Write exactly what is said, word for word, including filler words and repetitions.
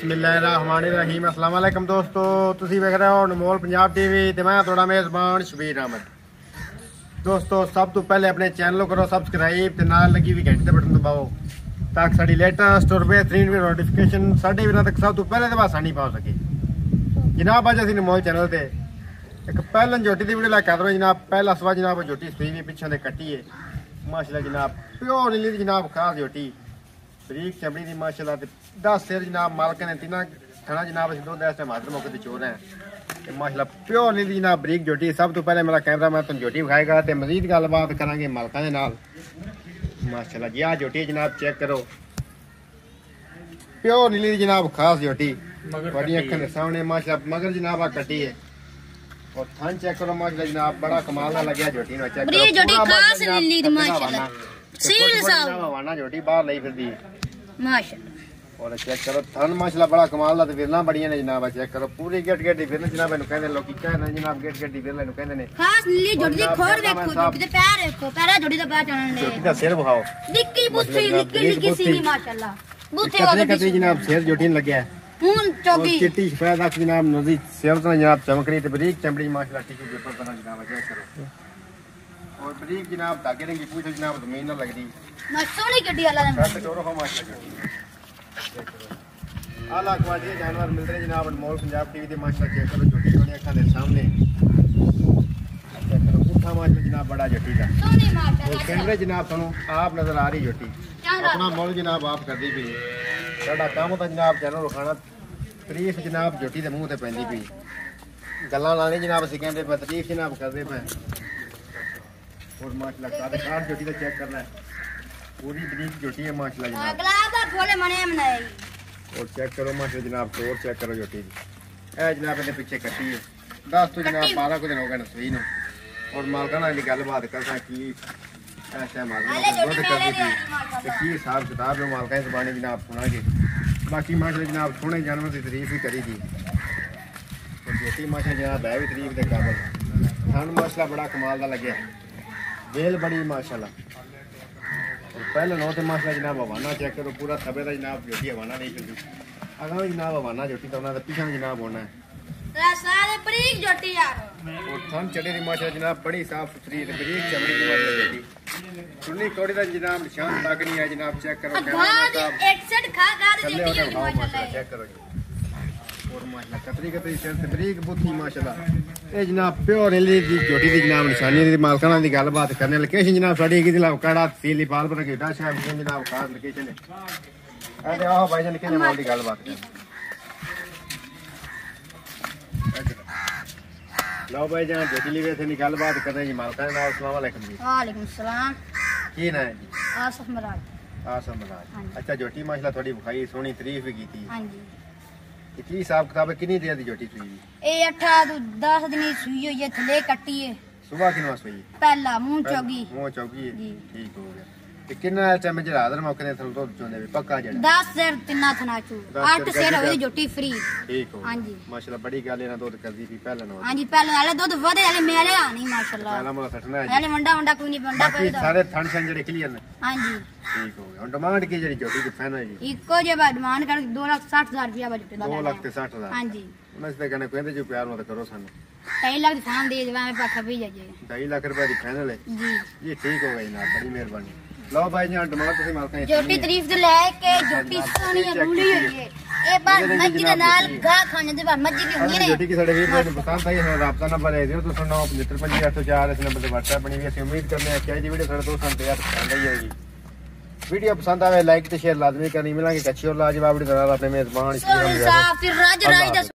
बिस्मिल्लाहिर्रहमानिर्रहीम। अस्सलाम वालेकुम दोस्तों, तुसी वेख रहे हो अनमोल पंजाब टीवी ते मैं थोड़ा मेजबान शबीर अहमद। दोस्तों सब तो पहले अपने चैनल करो सब्सक्राइब ते नाल लगी हुई घंटी दे बटन दबाओ ताकि साडी लेटेस्ट और बेहतरीन नोटिफिकेशन साडे वीरां तक सब तो पहले ते आसानी पहुंच सके। जनाब अज असीं अनमोल चैनल ते एक पहलन झोटी की वीडियो लेकर आए जनाब। पहला सवा जनाब झोटी सुई भी पिछों कट्टी है माशाल्लाह जनाब, प्योर नीली जनाब खास झोटी बरीक चमड़ी की माशाल्लाह। दस सिर जनाब मालक ने तीन थना जनाब असं दुध इस टाइम हाजिर मौके चोर हैं माशाल्लाह, प्योर नीली जनाब बरीक झोटी। सब तो पहले मेरा कैमरा मैं तुम झोटी विखाएगा तो मजीद गलबात करांगे मालका के नाल माशाल्लाह जी। आ झोटी जनाब चेक करो, प्योर नीली जनाब खास झोटी बड़ी अखन के सामने माशाल्लाह। मगर जनाब आ कट्टी है और थान चेक करो माशाल्लाह जनाब, बड़ा कमाल का लगे झोटी में। चेक करो झोटी खास नीली माशाल्लाह, सील साहब वाना झोटी बाहर लई फिरदी माशाल्लाह। और चेक करो थान माशाल्लाह बड़ा कमाल दा, विरला बड़ियां ने जनाब। चेक करो पूरी गेट गेट दी विरल जनाब, इनु कहंदे लोकी कहंदे जनाब गेट गेट दी विरल इनु कहंदे ने। खास नीली झोटी दी खोर देखो, झोटी दे पैर देखो, पैरा झोटी दा पैर चढ़न दे, झोटी दा सिर दिखाओ, निक्की बुथी निक्की निक्की सीनी माशाल्लाह। बुथे वाली कतरी जनाब सिर झोटी ने लगया हूं चौकी चिट्टी सफेद आंख जनाब, नजी सिर तो जनाब चमक रही ते बरीक चमड़ी माशाल्लाह टिकी पेपर तना जनाब। चेक करो और बरीक जनाब धागे रंगी पूछ जनाब जमीन ना लगदी ना सोनी गड्डी वाला ने कट छोरो हो माशाल्लाह। आला क्वालिटी जानवर मिलते हैं जनाब अनमोल पंजाब टीवी ते माशाल्लाह। चेक करो झोटी सोनी अखां दे सामने। चेक करो पुठा माशाल्लाह जनाब बड़ा झोटी दा सोनी माशाल्लाह। कैमरे जनाब थानू आप नजर आ रही झोटी अपना मोल जनाब आप कर दी भी साडा काम तो जनाब चैनल रखाना तारीफ जनाब झोटी के मुँह से पैंदी पी गल्लां लानी जनाब। असीं कहंदे पे तारीफ जनाब करदे पे और माशाल्लाह कादे काट झोटी का चेक करना है पूरी बरीक झोटी है माशाल्लाह जनाब। गलाब दा थोड़े मने बनाई और चेक करो माशाल्लाह जनाब, तोड़ चेक करो झोटी दी। ए जनाब इहदे पीछे कट्टी है दस तो जनाब बारह को दिन हो गए सही नो। और मालका नाल गलबात करदा की ऐसा मालका दुध करदी थी की हिसाब किताब है मालका की ज़बानी जनाब सुनांगे। बाकी माशाल्लाह जनाब सोहने जानवर की तारीफ भी करी थी और झोटी माशाल्लाह जनाब है भी तारीफ के काबिल। थान माशाल्लाह बड़ा कमाल का लगे, वेल बड़ी माशाल्लाह। और पहले नौ तो माशाल्लाह जनाब हवाना चेक करो पूरा थबे का जनाब झोटी हवाना नहीं चलती अगर जनाब हवाना झोटी तो उन्होंने पीछा जनाब होना है बरीक झोटी यार। और थन चढ़े की माशाल्लाह जनाब बड़ी साफ सुथरी बरीक चमड़ी की माशाल्लाह झोटी सुन्नी कौड़ी का जनाब निशान तक नहीं है जनाब। चेक करो चेक करो और माशाल्लाह कतरी कतरी सिर से बरीक बुथी माशाल्लाह। ये जनाब प्योर नीली दी झोटी दी जनाब निशानी दी मालकाना दी गलबात करने लोकेशन जनाब साडी की जिला काड़ा तहसील पालपुर के डा शहर जनाब खास लोकेशन है। अरे आओ भाईजान किने माल दी गलबात कर लो भाईजान झोटी ली थे गलबात करने जी मालका ने। अस्सलाम वालेकुम जी। वालेकुम सलाम। की ना है जी? आसफ मराज। आसफ मराज। अच्छा झोटी माशाल्लाह थोड़ी बुखाई सोहनी तारीफ भी की थी। हां जी। की हिसाब किताब कितनी देर दी झोटी सुई? ए अठारह तो दस दिन सुई हुई है, थले कट्टी है। सुबह किनवा सुई? पहला मुंह चौगी। मुंह चौगी है जी, ठीक हो गया। ते कितना टाइम में जरा आदर मौके ने थल तो चोंदे भी पक्का जड़ा दस सिर तिन्ना थना चू आठ सिर होई झोटी फ्री। ठीक हो। हां जी माशाल्लाह बड़ी गल है ना दूध कर दी थी पहले ना। हां जी पहले वाले दूध वदे वाले मेले आनी माशाल्लाह। पहला मोला सटना है पहले मंडा मंडा कोई नहीं बंडा पे सारे थन सन जड़े क्लियर ने। हां जी ठीक हो गया। और डिमांड की जड़ी झोटी की फाइनल जी इको जे बा डिमांड कर दो लाख साठ हजार रुपया बजट दा। दो लाख साठ हजार। हां जी उनसे ते कहने कहंदे जो प्यार मत करो सन ढाई लाख दी थान दे जवा में पाखा भी जाजे ढाई लाख रुपया दी फाइनल है जी। ये ठीक हो गई ना, बड़ी मेहरबानी। लो भाई जान डिमांड तुसी मालका है झोटी तारीफ दे लेके झोटी सोनी गुली हुई है ए बार मज्जी दे नाल गा खाने दे बार मज्जी भी हुई है। झोटी की साडे वीडियो में पसंद आई है राब्ता नंबर है जीरो दो सौ नौ पचहत्तर पच्चीस आठ सौ चार इस नंबर पे व्हाट्सएप बनी हुई है। उम्मीद करते हैं कि आज वीडियो सारे दोस्तों को यार पसंद आई होगी। वीडियो पसंद आवे लाइक ते शेयर लाजमी करनी। मिलेंगे अच्छी और लाजवाब वीडियो अपने मेजबान फिर राज राज